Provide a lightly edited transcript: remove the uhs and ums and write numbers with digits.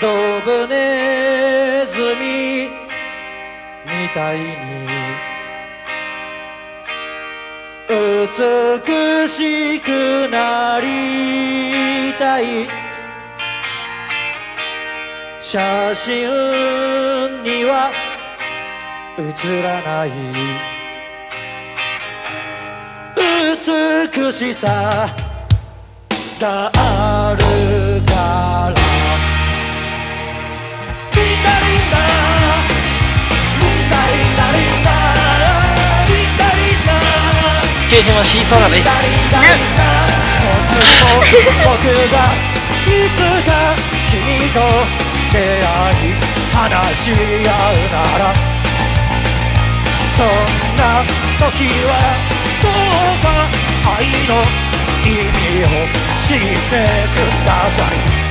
ドブネズミみたいに美しくなりたい。写真には写らない美しさがあるから。リンダリンダリンダリンダリンダリンダリンダケイジマシーパラです。 もしも僕がいつか君と出会い話し合うなら、そんな時はどうか愛の意味を知ってください。